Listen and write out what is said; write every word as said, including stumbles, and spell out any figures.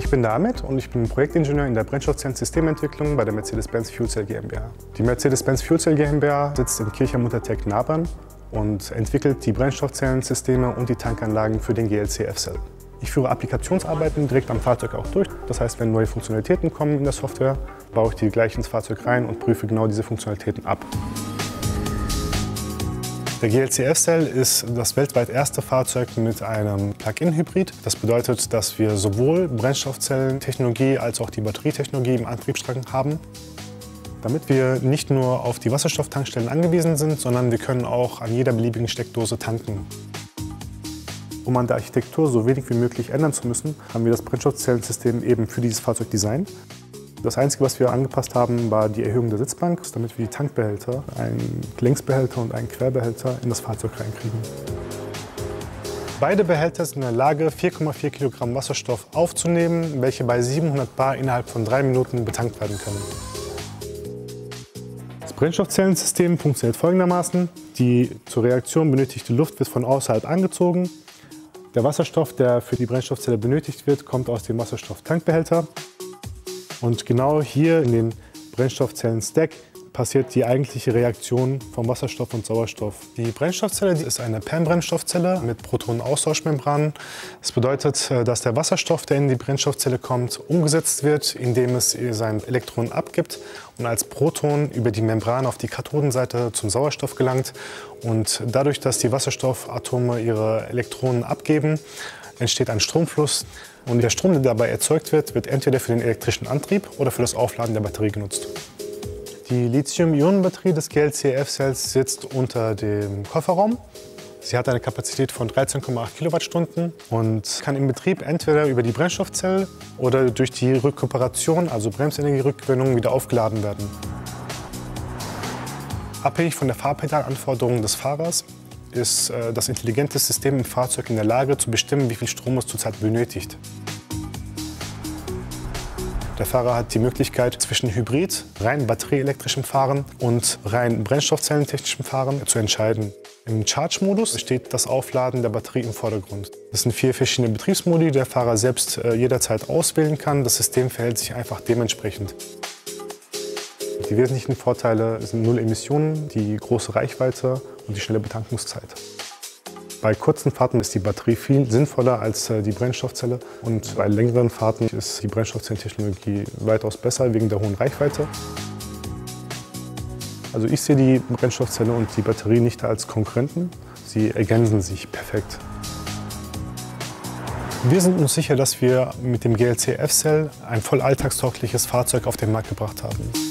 bin der Ahmed und ich bin Projektingenieur in der Brennstoffzellensystementwicklung bei der Mercedes-Benz Fuel Cell GmbH. Die Mercedes-Benz Fuel Cell GmbH sitzt in Kirchheim-Untertech-Nabern und entwickelt die Brennstoffzellensysteme und die Tankanlagen für den G L C F-Cell. Ich führe Applikationsarbeiten direkt am Fahrzeug auch durch. Das heißt, wenn neue Funktionalitäten kommen in der Software, baue ich die gleich ins Fahrzeug rein und prüfe genau diese Funktionalitäten ab. Der G L C F-Cell ist das weltweit erste Fahrzeug mit einem Plug-in-Hybrid. Das bedeutet, dass wir sowohl Brennstoffzellentechnologie als auch die Batterietechnologie im Antriebsstrang haben. Damit wir nicht nur auf die Wasserstofftankstellen angewiesen sind, sondern wir können auch an jeder beliebigen Steckdose tanken. Um an der Architektur so wenig wie möglich ändern zu müssen, haben wir das Brennstoffzellensystem eben für dieses Fahrzeug designt. Das Einzige, was wir angepasst haben, war die Erhöhung der Sitzbank, damit wir die Tankbehälter, einen Längsbehälter und einen Querbehälter, in das Fahrzeug reinkriegen. Beide Behälter sind in der Lage, vier Komma vier Kilogramm Wasserstoff aufzunehmen, welche bei siebenhundert Bar innerhalb von drei Minuten betankt werden können. Das Brennstoffzellensystem funktioniert folgendermaßen. Die zur Reaktion benötigte Luft wird von außerhalb angezogen. Der Wasserstoff, der für die Brennstoffzelle benötigt wird, kommt aus dem Wasserstofftankbehälter. Und genau hier in den Brennstoffzellen-Stack passiert die eigentliche Reaktion von Wasserstoff und Sauerstoff. Die Brennstoffzelle die ist eine P E M-Brennstoffzelle mit Protonenaustauschmembranen. Das bedeutet, dass der Wasserstoff, der in die Brennstoffzelle kommt, umgesetzt wird, indem es seine Elektronen abgibt und als Proton über die Membran auf die Kathodenseite zum Sauerstoff gelangt. Und dadurch, dass die Wasserstoffatome ihre Elektronen abgeben, entsteht ein Stromfluss. Und der Strom, der dabei erzeugt wird, wird entweder für den elektrischen Antrieb oder für das Aufladen der Batterie genutzt. Die Lithium-Ionen-Batterie des G L C F-Cells sitzt unter dem Kofferraum. Sie hat eine Kapazität von dreizehn Komma acht Kilowattstunden und kann im Betrieb entweder über die Brennstoffzelle oder durch die Rekuperation, also Bremsenergierückgewinnung, wieder aufgeladen werden. Abhängig von der Fahrpedalanforderung des Fahrers ist äh, das intelligente System im Fahrzeug in der Lage zu bestimmen, wie viel Strom es zurzeit benötigt. Der Fahrer hat die Möglichkeit, zwischen Hybrid, rein batterieelektrischem Fahren und rein brennstoffzellentechnischem Fahren zu entscheiden. Im Charge-Modus steht das Aufladen der Batterie im Vordergrund. Das sind vier verschiedene Betriebsmodi, die der Fahrer selbst äh, jederzeit auswählen kann. Das System verhält sich einfach dementsprechend. Die wesentlichen Vorteile sind null Emissionen, die große Reichweite und die schnelle Betankungszeit. Bei kurzen Fahrten ist die Batterie viel sinnvoller als die Brennstoffzelle und bei längeren Fahrten ist die Brennstoffzellentechnologie weitaus besser wegen der hohen Reichweite. Also ich sehe die Brennstoffzelle und die Batterie nicht als Konkurrenten, sie ergänzen sich perfekt. Wir sind uns sicher, dass wir mit dem G L C F-Cell ein voll alltagstaugliches Fahrzeug auf den Markt gebracht haben.